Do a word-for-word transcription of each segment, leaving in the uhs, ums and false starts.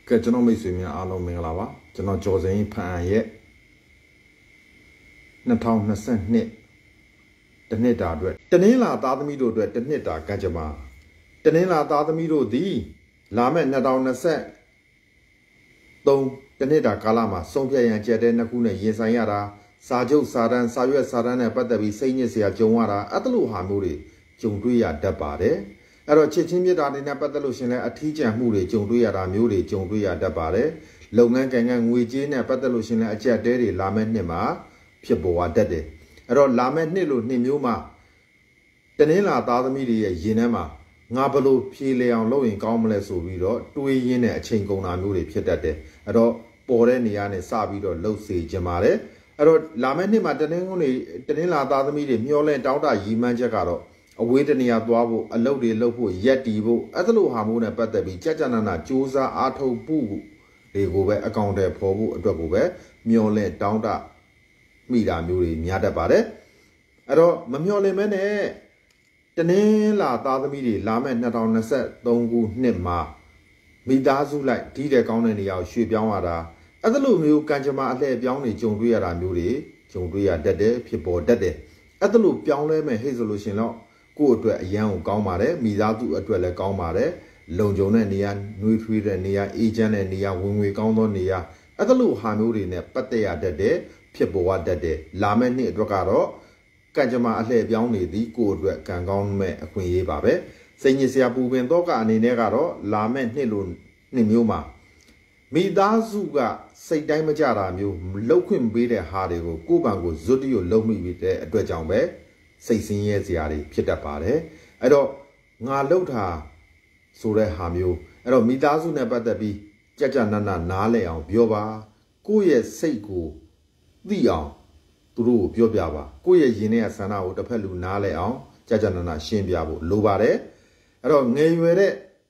ကကျွန်တော်မိတ်ဆွေများအားလုံးမင်္ဂလာပါကျွန်တော်ကျော်စင်ဖန်ရဲ့နှစ်ထောင်နှစ်ဆနှစ်တနှစ်တာအတွက်တနင်္လာသားသမီးတို့အတွက်တနှစ်တာကံကြမ္မာတနင်္လာသားသမီးတို့သည်လာမယ့်နှစ်ထောင်နှစ်ဆသုံးတနှစ်တာကာလမှာစုံပြရန်ကြက်တဲ့နှစ်ခုနဲ့ရင်ဆိုင်ရတာစာချုပ်စာတမ်းစာရွက်စာတမ်းနဲ့ပတ်သက်ပြီးစိတ်ညစ်စရာကြုံရတာအဲ့လိုဟာမျိုးတွေကြုံတွေ့ရတတ်ပါတယ်အဲ့တော့ချစ်ချင်းမြတ်တာတွေနဲ့ပတ်သက်လို့ရှင်လဲအထီးကျန်မှုတွေကြုံတွေ့ရတာမျိုးတွေကြုံတွေ့ရတတ်ပါတယ်လုပ်ငန်းကံကံငွေကြေးနဲ့ပတ်သက်လို့ရှင်လဲအကျက်တဲတွေလာမယ့်နှစ်မှာဖြစ်ပေါ်တတ်တယ်အဲ့တော့လာမယ့်နှစ်လို့နှစ်မျိုးမှာတနင်္လာသားသမီးတွေရဲ့ရင်ထဲမှာငါဘလို့ဖြေလေအောင်လုပ်ရင်ကောင်းမလဲဆိုပြီးတော့တွေးရင်းနဲ့အချိန်ကုန်တာမျိုးတွေဖြစ်တတ်တယ်အဲ့တော့ပေါ်တဲ့နေရာနဲ့စပြီးတော့လှုပ်စေချင်ပါတယ်အဲ့တော့လာမယ့်နှစ်မှာတနင်္ဂနွေတနင်္လာသားသမီးတွေမျောလဲတောင်းတရည်မှန်းချက်ကတော့အဝေးတနေရာသွားဖို့အလုပ်တွေလုပ်ဖို့ရက်တီဖို့အဲ့လိုဟာမျိုးနဲ့ပတ်သက်ပြီးကြက်ကြနနာစူးစမ်းအားထုတ်ဖို့တွေကိုပဲအကောင့်တွေဖော်ဖို့အတွက်ကိုပဲမျောလဲတောင်းတမိတာမျိုးတွေများတတ်ပါတယ်အဲ့တော့မမျောလင်မဲနဲ့တနင်္လာသားသမီးတွေလာမယ့်နှစ်ထောင်နှစ်ဆသုံးခုနှစ်မှာမိသားစုလိုက်ဒီတဲ့ကောင်းတဲ့နေရာကိုရွှေ့ပြောင်းရတာအဲ့လိုမျိုးကံကြမ္မာအလှည့်ပြောင်းတွေကြုံတွေ့ရတာမျိုးတွေကြုံတွေ့ရတတ်တယ်ဖြစ်ပေါ်တတ်တယ်အဲ့လိုပြောင်းလဲမဲ့ဟဲ့ဆိုလို့ရှင်တော့ကိုယ့်အတွက်အရန်ကိုကောင်းပါတယ်မိသားစုအတွက်လည်းကောင်းပါတယ်လုံခြုံတဲ့နေရာနှွေးထွေးတဲ့နေရာအေဂျင့်တဲ့နေရာဝင်ငွေကောင်းသောနေရာအဲ့လိုဟာမျိုးတွေနဲ့ပတ်သက်ရတတ်တယ်ဖြစ်ပေါ်တတ်တယ်လာမယ့်နှစ်အတွက်ကတော့ကံကြမ္မာအလှည့်ပြောင်းနေသည်ကိုယ့်အတွက်ကံကောင်းမဲ့အခွင့်အရေးပါပဲစိတ်ညစ်စရာပူပင်တော့ကအနေနဲ့ကတော့လာမယ့်နှစ်လိုနှစ်မျိုးမှာမိသားစုကစိတ်တိုင်းမကြတာမျိုးလှုပ်ခွင့်ပေးတဲ့ဟာတွေကိုကိုယ့်ဘံကိုဇွတ်တီကိုလှုပ်မိပြီးတဲ့အတွက်ကြောင့်ပဲစိတ်ဆင်းရဲစရာတွေဖြစ်တတ်ပါတယ်အဲ့တော့ငါလှုပ်တာဆိုတဲ့ဟာမျိုးအဲ့တော့မိသားစုနဲ့ပတ်သက်ပြီးကြကြနနနားလဲအောင်ပြောပါကိုယ့်ရဲ့စိတ်ကိုသိအောင်သူတို့ကိုပြောပြပါကိုယ့်ရဲ့ရင်ထဲကဆန္ဒကိုတစ်ဖက်လူနားလဲအောင်ကြကြနနရှင်းပြဖို့လိုပါတယ်အဲ့တော့ငယ်ရွယ်တဲ့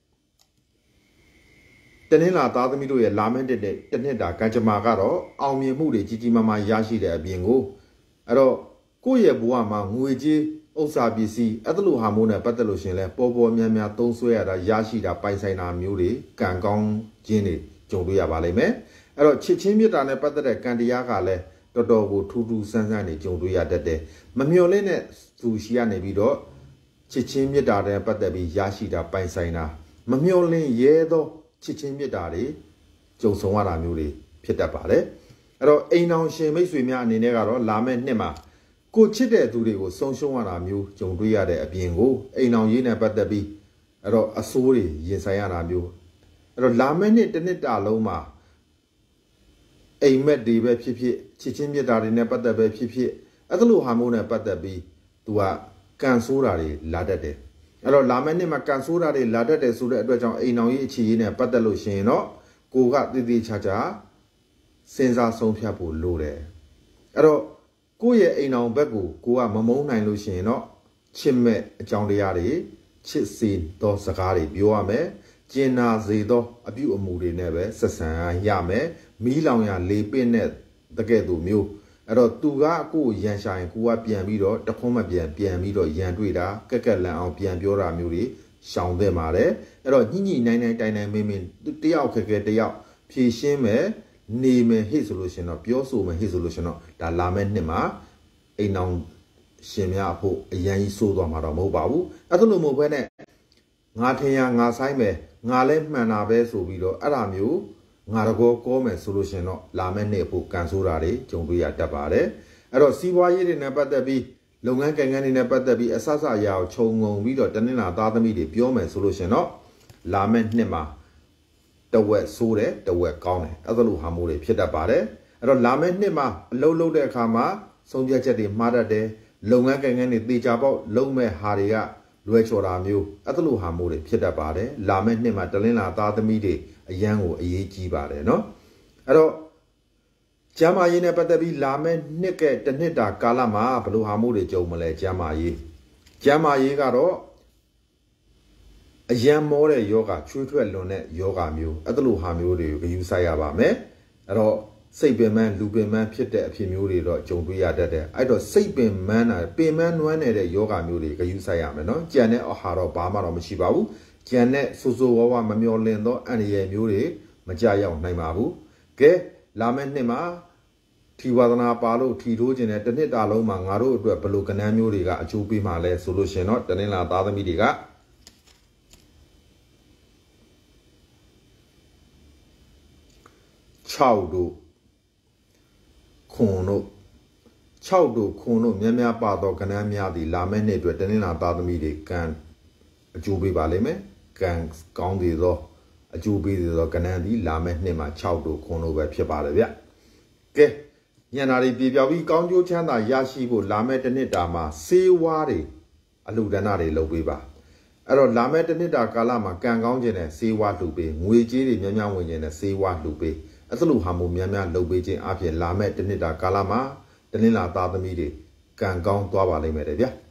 တနင်္လာသားသမီးတို့ရဲ့လာမယ့်တဲ့တနှစ်တာကံကြမ္မာကတော့အောင်မြင်မှုတွေကြီးကြီးမားမားရရှိတဲ့အပြင်ကိုအဲ့တော့ကိုယ့်ရဲ့ဘဝမှာငွေကြေးဥစ္စာပစ္စည်းအဲ့လိုဟာမျိုးနဲ့ပတ်သက်လို့ရှင်လဲပေါ်ပေါ်များများသုံးဆွဲရတာရရှိတာပိုင်ဆိုင်တာမျိုးတွေကံကောင်းခြင်းတွေကြုံတွေ့ရပါလိမ့်မယ်အဲ့တော့ချစ်ချင်းမြတ်တာနဲ့ပတ်သက်တဲ့ကံတရားကလည်းတော်တော်ကိုထူးထူးဆန်းဆန်းနေကြုံတွေ့ရတတ်တယ်မမျှော်လင့်တဲ့သူရှိရနေပြီးတော့ချစ်ချင်းမြတ်တာနဲ့ပတ်သက်ပြီးရရှိတာပိုင်ဆိုင်တာမမျှော်လင့်ရဲသောချစ်ချင်းမြတ်တာတွေကြုံဆုံရတာမျိုးတွေဖြစ်တတ်ပါတယ်အဲ့တော့အိမ်အောင်ရှင်မိတ်ဆွေများအနေနဲ့ကတော့လာမယ့်နှစ်မှာကိုချစ်တဲ့သူတွေကိုဆုံးရှုံးရတာမျိုးကြုံတွေ့ရတဲ့အပြင်ကိုအိမ်အောင်ရေးနဲ့ပတ်သက်ပြီးအဲ့တော့အဆိုးတွေရင်ဆိုင်ရတာမျိုးအဲ့တော့လာမယ့်နှစ်တစ်နှစ်တာလုံးမှာအိမ်မက်တွေပဲဖြစ်ဖြစ်ချစ်ချင်းမြတ်တာတွေနဲ့ပတ်သက်ပဲဖြစ်ဖြစ်အဲ့လိုဟာမျိုးနဲ့ပတ်သက်ပြီးသူကကန်ဆိုးတာတွေလာတတ်တယ်အဲ့တော့လာမယ့်နှစ်မှာကန်ဆိုးတာတွေလာတတ်တယ်ဆိုတဲ့အတွက်ကြောင့်အိမ်အောင်ရေးအခြေရေးနဲ့ပတ်သက်လို့ရှိရင်တော့ကိုကတည်တည်ချာချာစဉ်းစားဆုံးဖြတ်ဖို့လိုတယ်အဲ့တော့ကိုယ့်ရဲ့အိမ်အောင်ဘက်ကိုကိုကမမုန်းနိုင်လို့ရှိရင်တော့ချစ်မဲ့အကြောင်းတရားတွေချစ်စေသောစကားတွေပြောရမယ်ကျင်နာစေသောအပြုအမူတွေနဲ့ပဲဆက်ဆံရမယ်မီးလောင်ရလေပင့်တဲ့တကယ်သူမျိုးအဲ့တော့သူကကိုယ်ရန်ရှာရင်ကိုကပြန်ပြီးတော့တခွန်းမပြန်ပြန်ပြီးတော့ရန်တွေ့တာကက်ကက်လန်အောင်ပြန်ပြောတာမျိုးတွေရှောင်သင့်ပါတယ်အဲ့တော့ညှိညှိနိုင်နိုင်တိုင်တိုင်မင်းမင်းတယောက်ခက်ခဲတယောက်ဖြည့်ရှင်းမယ်နေမယ်ဟိဆိုလို့ရှင်တော့ပြောဆိုမယ်ဟိဆိုလို့ရှင်တော့ဒါလာမယ့်နှစ်မှာအိမ်အောင်ရှင်များအဖို့အရန်ကြီးစိုးသွားမှာတော့မဟုတ်ပါဘူးအဲ့လိုမဟုတ်ဘဲနဲ့ငါထင်ရငါဆိုင်မယ်ငါလဲမှန်တာပဲဆိုပြီးတော့အဲ့ဒါမျိုးငါတကောကောမယ်ဆိုလို့ရှင်တော့လာမယ့်နှစ်ဖို့ကန်ဆိုးတာတွေကြုံတွေ့ရတတ်ပါတယ်အဲ့တော့စီးပွားရေးတွေနဲ့ပတ်သက်ပြီးလုပ်ငန်းကံကံတွေနဲ့ပတ်သက်ပြီးအဆအဆအရာကိုခြုံငုံပြီးတော့တနင်္လာသားသမီးတွေပြောမယ်ဆိုလို့ရှင်တော့လာမယ့်နှစ်မှာတဝက်ဆိုးတယ်တဝက်ကောင်းတယ်အဲ့လိုဟာမျိုးတွေဖြစ်တတ်ပါတယ်အဲ့တော့လာမယ့်နှစ်မှာအလုပ်လုပ်တဲ့အခါမှာဆုံးဖြတ်ချက်တွေမှားတတ်တယ်လုပ်ငန်းကံကံတွေတေချာပေါက်လုံးမဲ့ဟာတွေကလွယ်ချော်တာမျိုးအဲ့လိုဟာမျိုးတွေဖြစ်တတ်ပါတယ်လာမယ့်နှစ်မှာတလင်းလာသားသမီးတွေအရန်ကိုအရေးကြီးပါတယ်เนาะအဲ့တော့ကျမ်းမာရေးနဲ့ပတ်သက်ပြီးလာမယ့်နှစ်ကတနှစ်တာကာလမှာဘယ်လိုဟာမျိုးတွေကြုံမလဲကျမ်းမာရေးကျမ်းမာရေးကတော့အရန်မောတဲ့ယောဂချွေးထွက်လွန်တဲ့ယောဂမျိုးအဲ့လိုဟာမျိုးတွေကိုယူဆိုင်ရပါမယ်အဲ့တော့စိတ်ပင်ပန်းလူပင်ပန်းဖြစ်တဲ့အဖြစ်မျိုးတွေတော့ကြုံတွေ့ရတတ်တယ်အဲ့တော့စိတ်ပင်ပန်းတာပင်ပန်းနွမ်းနေတဲ့ယောဂမျိုးတွေကယူဆိုင်ရမယ်နော်ကြံတဲ့အာဟာရတော့ဘာမှတော့မရှိပါဘူးကြံတဲ့ဆူဆူဝါးဝါမမျောလင့်သောအန္တရာယ်မျိုးတွေမကြရောက်နိုင်ပါဘူးကဲလာမယ့်နှစ်မှာထီဝါဒနာပါလို့ထီထိုးခြင်းနဲ့တစ်နှစ်တာလုံးမှာငါတို့အတွက်ဘယ်လိုကဏ္ဍမျိုးတွေကအကျိုးပေးမှလဲဆိုလို့ရှင်တော့တနင်္လာသားသမီးတွေက၆တို့ခွန်တို့၆တို့ခွန်တို့များများပါတော့ကဏ္ဍများသည်လာမယ့်နှစ်အတွက်တနင်္လာသားသမီးတွေကံအကျိုးပေးပါလိမ့်မယ်ကံကောင်းသေးသောအကျိုးပေးသေးသောကဏ္ဍသည်လာမယ့်နှစ်မှာ၆တို့ခွန်တို့ပဲဖြစ်ပါတယ်ဗျကဲညနာတွေပြေပြောက်ပြီးကောင်းကျိုးချမ်းသာရရှိဖို့လာမယ့်တစ်နှစ်တာမှာစေဝါးတွေအလှူဒန်းတွေလုပ်ပေးပါအဲ့တော့လာမယ့်တစ်နှစ်တာကာလမှာကံကောင်းခြင်းနဲ့စေဝါးလှူပေးငွေကြေးတွေများများဝင်ခြင်းနဲ့စေဝါးလှူပေးအဲ့လိုဟာမျိုးများများလုပ်ပေးခြင်းအပြင်လာမယ့်တစ်နှစ်တာကာလမှာတနင်္လာသားသမီးတွေကံကောင်းသွားပါလိမ့်မယ်တဲ့ဗျာ